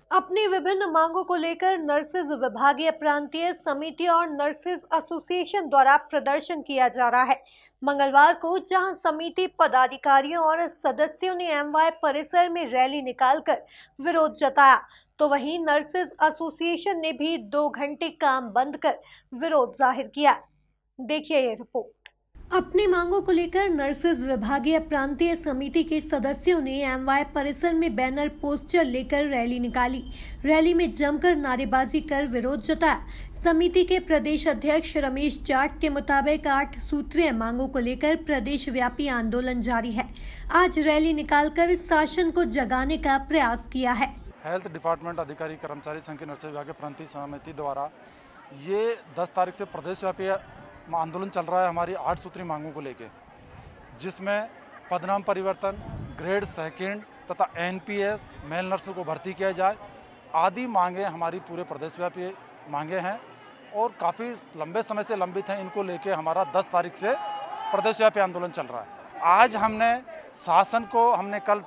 अपनी विभिन्न मांगों को लेकर नर्सेज विभागीय प्रांतीय समिति और नर्सेज एसोसिएशन द्वारा प्रदर्शन किया जा रहा है। मंगलवार को जहां समिति पदाधिकारियों और सदस्यों ने एमवाय परिसर में रैली निकालकर विरोध जताया, तो वहीं नर्सेज एसोसिएशन ने भी 2 घंटे काम बंद कर विरोध जाहिर किया। देखिए ये रिपोर्ट। अपनी मांगों को लेकर नर्सेज विभागीय प्रांतीय समिति के सदस्यों ने एमवाय परिसर में बैनर पोस्टर लेकर रैली निकाली। रैली में जमकर नारेबाजी कर विरोध जताया। समिति के प्रदेश अध्यक्ष रमेश जाट के मुताबिक 8 सूत्रीय मांगों को लेकर प्रदेश व्यापी आंदोलन जारी है। आज रैली निकालकर शासन को जगाने का प्रयास किया है। हेल्थ डिपार्टमेंट अधिकारी कर्मचारी संघ की नर्सेज विभागीय प्रांतीय समिति द्वारा ये 10 तारीख से प्रदेश व्यापी आंदोलन चल रहा है हमारी 8 सूत्री मांगों को लेके, जिसमें पदनाम परिवर्तन, ग्रेड सेकंड तथा एनपीएस, मेल नर्सों को भर्ती किया जाए आदि मांगे हमारी पूरे प्रदेश व्यापी मांगे हैं और काफ़ी लंबे समय से लंबित हैं। इनको लेके हमारा 10 तारीख से प्रदेश व्यापी आंदोलन चल रहा है। आज हमने शासन को कल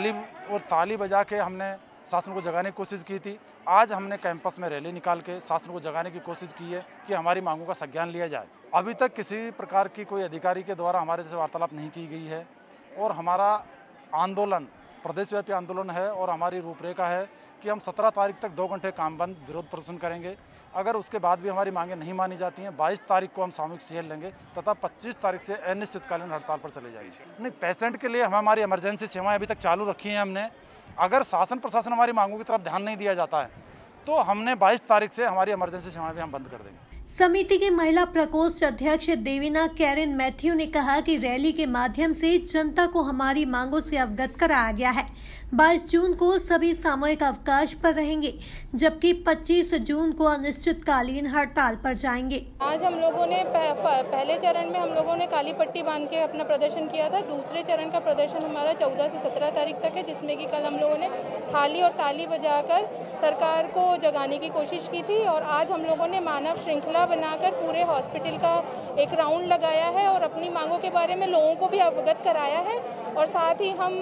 ताली बजा के हमने शासन को जगाने की कोशिश की थी। आज हमने कैंपस में रैली निकाल के शासन को जगाने की कोशिश की है कि हमारी मांगों का संज्ञान लिया जाए। अभी तक किसी प्रकार की कोई अधिकारी के द्वारा हमारे से वार्तालाप नहीं की गई है और हमारा आंदोलन प्रदेशव्यापी आंदोलन है और हमारी रूपरेखा है कि हम 17 तारीख तक 2 घंटे काम बंद विरोध प्रदर्शन करेंगे। अगर उसके बाद भी हमारी मांगें नहीं मानी जाती हैं, 22 तारीख को हम सामूहिक सीएल लेंगे तथा 25 तारीख से अनिश्चितकालीन हड़ताल पर चले जाएंगे। नहीं, पेशेंट के लिए हमारी इमरजेंसी सेवाएं अभी तक चालू रखी हैं हमने। अगर शासन प्रशासन हमारी मांगों की तरफ ध्यान नहीं दिया जाता है तो हमने 22 तारीख से हमारी इमरजेंसी सेवाएं भी हम बंद कर देंगे। समिति के महिला प्रकोष्ठ अध्यक्ष देवीना कैरेन मैथ्यू ने कहा कि रैली के माध्यम से जनता को हमारी मांगों से अवगत कराया गया है। 22 जून को सभी सामूहिक अवकाश पर रहेंगे, जबकि 25 जून को अनिश्चितकालीन हड़ताल पर जाएंगे। आज हम लोगों ने पहले चरण में हम लोगों ने काली पट्टी बांध के अपना प्रदर्शन किया था। दूसरे चरण का प्रदर्शन हमारा 14 से 17 तारीख तक है, जिसमें कि कल हम लोगों ने थाली और ताली बजाकर सरकार को जगाने की कोशिश की थी और आज हम लोगों ने मानव श्रृंखला बनाकर पूरे हॉस्पिटल का एक राउंड लगाया है और अपनी मांगों के बारे में लोगों को भी अवगत कराया है और साथ ही हम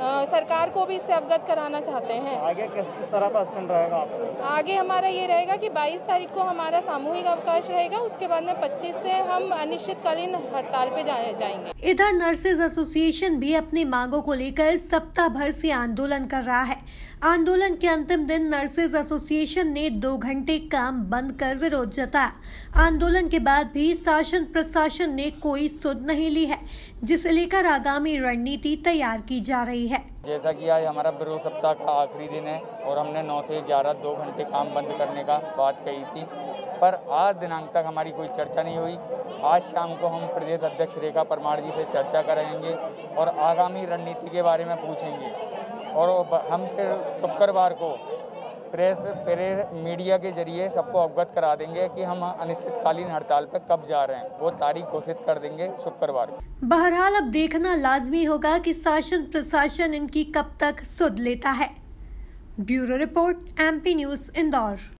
सरकार को भी इससे अवगत कराना चाहते हैं। आगे किस तरह का स्टैंड रहेगा आपका? आगे हमारा ये रहेगा कि 22 तारीख को हमारा सामूहिक अवकाश रहेगा, उसके बाद में 25 से हम अनिश्चितकालीन हड़ताल पे जाएंगे। इधर नर्सेज एसोसिएशन भी अपनी मांगों को लेकर सप्ताह भर से आंदोलन कर रहा है। आंदोलन के अंतिम दिन नर्सेज एसोसिएशन ने 2 घंटे काम बंद कर विरोध जताया। आंदोलन के बाद भी शासन प्रशासन ने कोई सुध नहीं ली है, जिसे लेकर आगामी रणनीति तैयार की जा रही है। जैसा कि आज हमारा विरोध सप्ताह का आखिरी दिन है और हमने 9 से 11 2 घंटे काम बंद करने का बात कही थी, पर आज दिनांक तक हमारी कोई चर्चा नहीं हुई। आज शाम को हम प्रदेश अध्यक्ष रेखा परमार जी से चर्चा करेंगे और आगामी रणनीति के बारे में पूछेंगे और हम फिर शुक्रवार को प्रेस मीडिया के जरिए सबको अवगत करा देंगे कि हम अनिश्चितकालीन हड़ताल पर कब जा रहे हैं। वो तारीख घोषित कर देंगे शुक्रवार को। बहरहाल अब देखना लाजमी होगा कि शासन प्रशासन इनकी कब तक सुध लेता है। Bureau report, MP news, Indore.